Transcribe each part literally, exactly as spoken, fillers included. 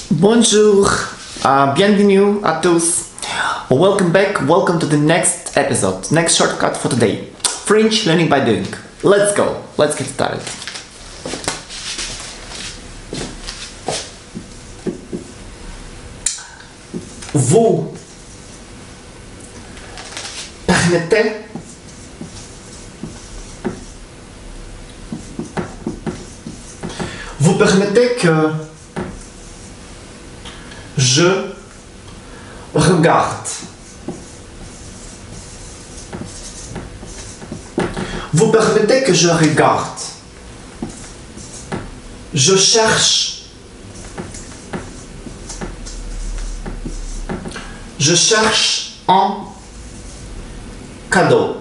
Bonjour, uh, bienvenue à tous. Welcome back, welcome to the next episode, next shortcut for today. French learning by doing. Let's go, let's get started. Vous permettez vous permettez que je regarde. Vous permettez que je regarde. Je cherche. Je cherche un cadeau.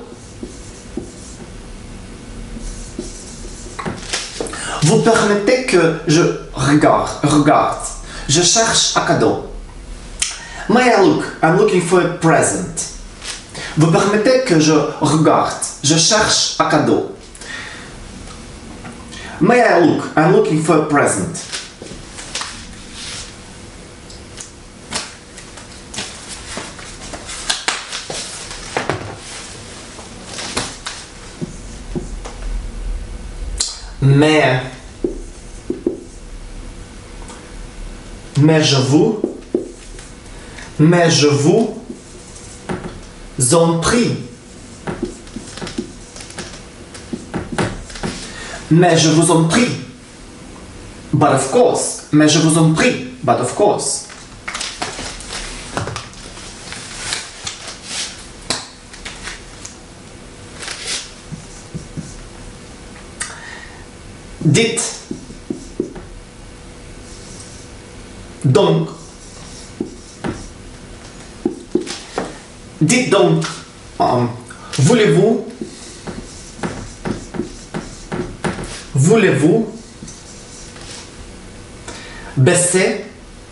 Vous permettez que je regarde. regarde. Je cherche un cadeau. May I look? I'm looking for a present. Vous permettez que je regarde. Je cherche un cadeau. May I look? I'm looking for a present. Mais, mais je vous, mais je vous en prie, mais je vous en prie, but of course, mais je vous en prie, but of course. Dites donc, dites donc, um, voulez-vous, voulez-vous baisser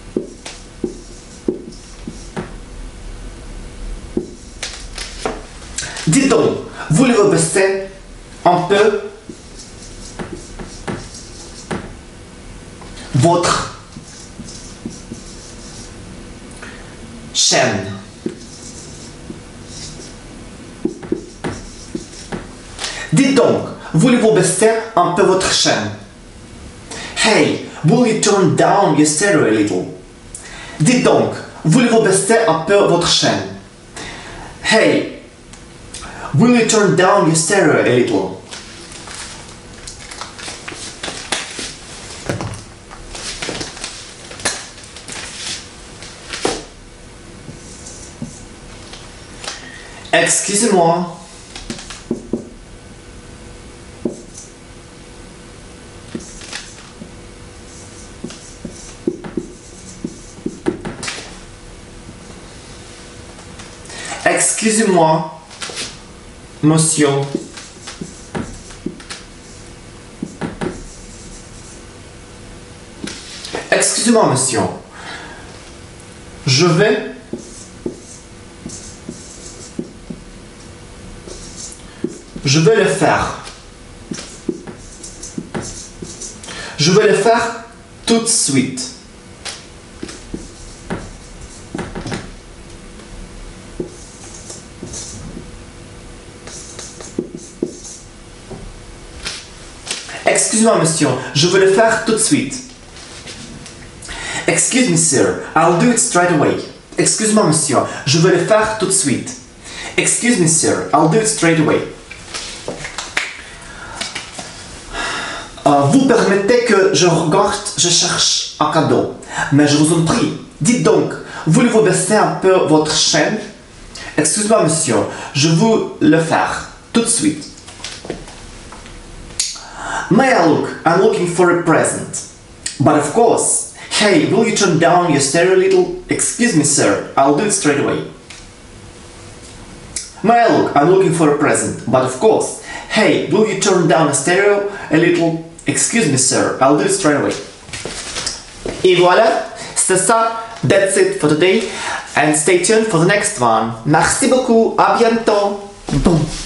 dites donc, voulez-vous baisser un peu votre chaîne. Dites donc, voulez-vous baisser un peu votre chaîne? Hey, will you turn down your stereo a little? Dites donc, voulez-vous baisser un peu votre chaîne? Hey, will you turn down your stereo a little? Excusez-moi. Excusez-moi, monsieur. Excusez-moi, monsieur. Je vais Je vais le faire. Je vais le faire tout de suite. Excuse-moi, monsieur, je vais le faire tout de suite. Excuse me, sir, I'll do it straight away. Excuse-moi, monsieur, je vais le faire tout de suite. Excuse me, sir, I'll do it straight away. Uh, vous permettez que je regarde, je cherche un cadeau. Mais je vous en prie, dites donc, voulez-vous baisser un peu votre chaîne? Excusez-moi, monsieur, je vais le faire tout de suite. May I look? I'm looking for a present. But of course. Hey, will you turn down your stereo a little? Excuse me, sir, I'll do it straight away. May I look? I'm looking for a present. But of course. Hey, will you turn down a stereo a little? Excuse me, sir, I'll do it straight away. Et voilà, c'est ça. That's it for today. And stay tuned for the next one. Merci beaucoup. À bientôt. Bon.